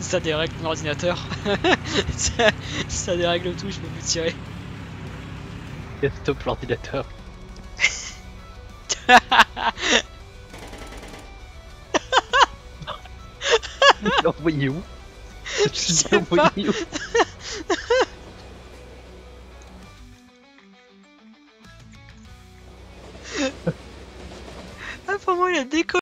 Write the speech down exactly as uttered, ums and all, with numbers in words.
Ça dérègle mon ordinateur. ça, ça dérègle tout, je peux plus tirer. Stop l'ordinateur. Il l'a envoyé où? Je sais pas. Où Ah, pour moi, il a décollé.